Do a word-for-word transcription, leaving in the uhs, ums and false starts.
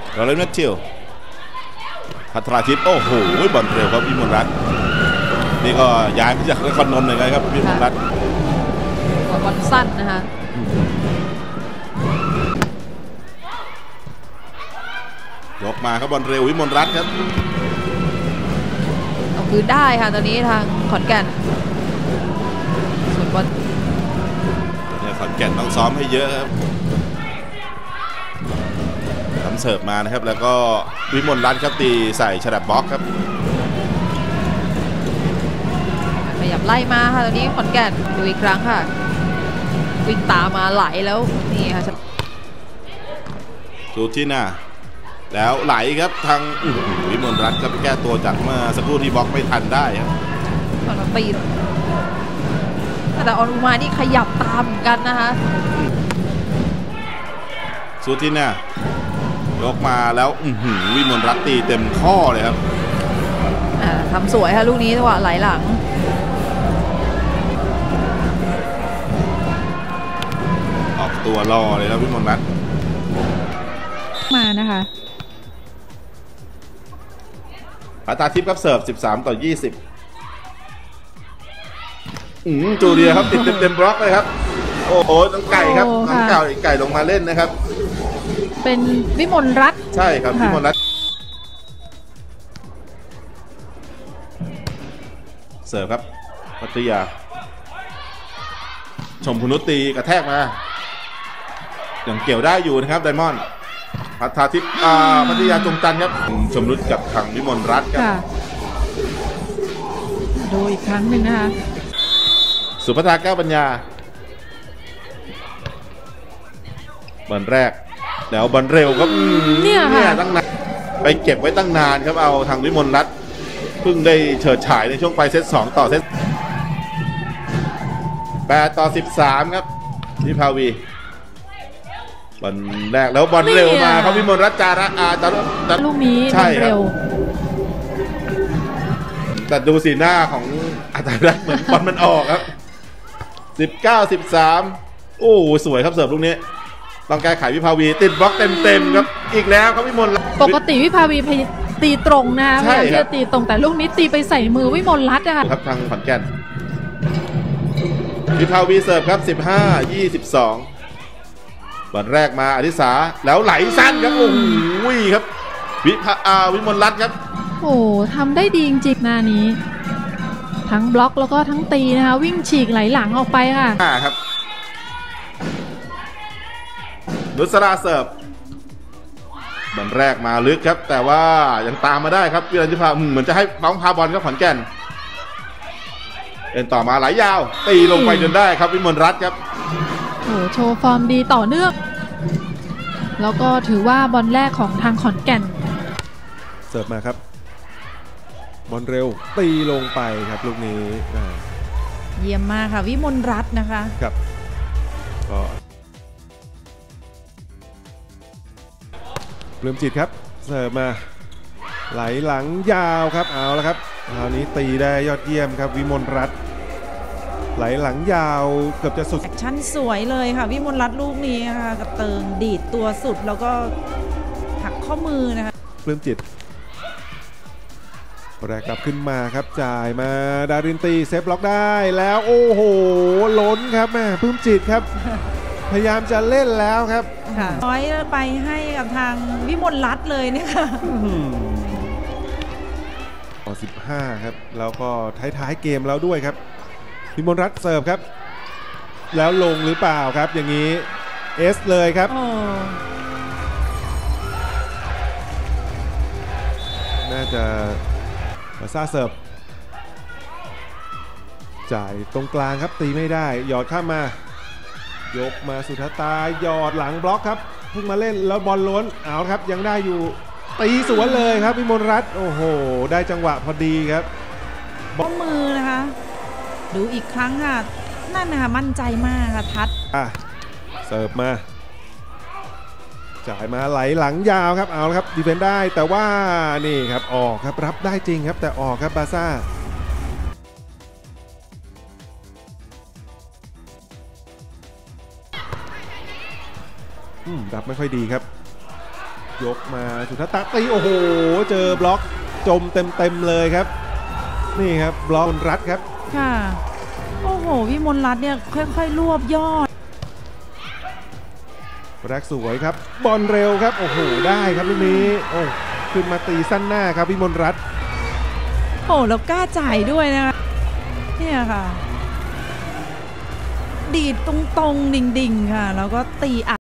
เราเล่นแมทธิวพัทราทิพย์โอ้โหบอลเร็วครับวิมลรัตน์นี่ก็ย้ายมาจากนครนนท์เลยครับวิมลรัตน์บอลสั้นนะคะยกมาครับบอลเร็ววิมลรัตน์ครับเอาคืนได้ค่ะตอนนี้ทางขอนแก่นส่วนบอลเนี่ยขอนแก่นต้องซ้อมให้เยอะครับทำเสิร์ฟมานะครับแล้วก็วิมลรัตน์ครับตีใส่ฉลับบล็อกครับขยับไล่มาค่ะตอนนี้ขอนแก่นดูอีกครั้งค่ะวิ่งตามมาไหลแล้วนี่ค่ะดูที่หน้าแล้วไหลครับทางวิมลรัตน์ครับแก้ตัวจากเมื่อสักครู่ที่บล็อกไม่ทันได้ครับตอนตีแต่ออนอุมานี่ขยับตามเหมือนกันนะคะสุทิน่ายกมาแล้ววิมลรัตน์ตีเต็มข้อเลยครับทำสวยค่ะลูกนี้จังหวะไหลหลังออกตัวรอเลยครับวิมลรัตน์มานะคะพัทราทิพย์ครับเสิร์ฟสิบสามต่อยี่สิบอืมจูเลียครับติดเต็มบล็อกเลยครับโอ้โหน้องไก่ครับน้องไก่ไก่ลงมาเล่นนะครับเป็นวิมลรัตน์ใช่ครับวิมลรัตน์เสิร์ฟครับพัทยาชมพนุตีกระแทกมาอย่างเกี่ยวได้อยู่นะครับไดมอนด์พัทราทิพย์พัทยาจงจันทร์ครับชมรุดกับทางวิมลรัตน์ครับดูอีกครั้งหนึ่งนะคะสุภัทราแก้วปัญญาบอลแรกแล้วบอลเร็วครับเนี่ยค่ะตั้งนานไปเก็บไว้ตั้งนานครับเอาทางวิมลรัตน์เพิ่งได้เฉิดฉายในช่วงปลายเซตสองต่อเซตแปดต่อสิบสามครับวิภาวีบอลแรกแล้วบอลเร็วมาครับวิมลรัตน์จาระอาจารลูกนี้ใช่ครับแต่ดูสีหน้าของอาจารย์เหมือนบอลมันออกครับสิบเก้า สิบสามโอ้สวยครับเสิร์ฟลูกนี้ต้องแก้ไขวิภาวีติดบล็อกเต็มๆครับอีกแล้วครับวิมลปกติวิภาวีตีตรงนะพยายามจะตีตรงแต่ลูกนี้ตีไปใส่มือวิมลรัตน์นะคะครับทางขอนแก่นวิภาวีเสิร์ฟครับสิบห้า ยี่สิบสองบอลแรกมาอธิสาแล้วไหลสั้นครับโอ้โหครับวิภาวิมลรัตน์ครับโอ้ทำได้ดีจริงๆหน้านี้ทั้งบล็อกแล้วก็ทั้งตีนะคะวิ่งฉีกไหลหลังออกไปค่ะครับนุสราเสิร์ฟบอลแรกมาลึกครับแต่ว่ายังตามมาได้ครับวิรัญญภาเหมือนจะให้น้องพาบอลครับขอนแก่นเอ็นต่อมาไหลยาวตีลงไปจนได้ครับวิมลรัตน์ครับโอ้โชว์ฟอร์มดีต่อเนื่องแล้วก็ถือว่าบอลแรกของทางขอนแก่นเสิร์ฟมาครับบอลเร็วตีลงไปครับลูกนี้เยี่ยมมากค่ะวิมลรัตน์นะคะครับก็เริ่มจิตครับเสิร์ฟมาไหลหลังยาวครับเอาแล้วครับคราวนี้ตีได้ยอดเยี่ยมครับวิมลรัตน์ไหลหลังยาวเกือบจะสุดแอคชั่นสวยเลยค่ะวิมลรัตน์ลูกนี้ค่ะกระเติงดีดตัวสุดแล้วก็หักข้อมือนะคะเริ่มจิตแรกกลับขึ้นมาครับจ่ายมาดารินตีเซฟล็อกได้แล้วโอ้โหล้นครับแม่ปลื้มจิตครับพยายามจะเล่นแล้วครับน้อยไปให้กับทางวิมลรัตน์เลยเนี่ยค่ะต่อสิบห้าครับแล้วก็ท้ายๆเกมแล้วด้วยครับวิมลรัตน์เสิร์ฟครับแล้วลงหรือเปล่าครับอย่างนี้เอสเลยครับน่าจะมาซาเสิร์ฟจ่ายตรงกลางครับตีไม่ได้หยอดข้ามมายกมาสุทตาหยอดหลังบล็อกครับเพิ่งมาเล่นแล้วบอลล้นเอาครับยังได้อยู่ตีสวนเลยครับวิมลรัตน์โอ้โหได้จังหวะพอดีครับข้อมือนะคะดูอีกครั้งค่ะนั่นนะคะมั่นใจมากค่ะทัดอ่ะเสิร์ฟมาจ่ายมาไหลหลังยาวครับเอาครับดีเฟนได้แต่ว่านี่ครับออกครับรับได้จริงครับแต่ออกครับบาซ่ารับไม่ค่อยดีครับยกมาสุทัศตาตีโอ้โหเจอบล็อกจมเต็มๆเลยครับนี่ครับบล็อกรัดครับค่ะโอ้โหวิมลรัตน์เนี่ยค่อยๆรวบยอดแรกสวยครับบอลเร็วครับโอ้โหได้ครับลูกนี้โอ้ขึ้นมาตีสั้นหน้าครับวิมลรัตน์โอ้แล้วกล้าจ่ายด้วยนะคะเนี่ยค่ะ ดีดตรงๆดิ่งๆค่ะแล้วก็ตีอัด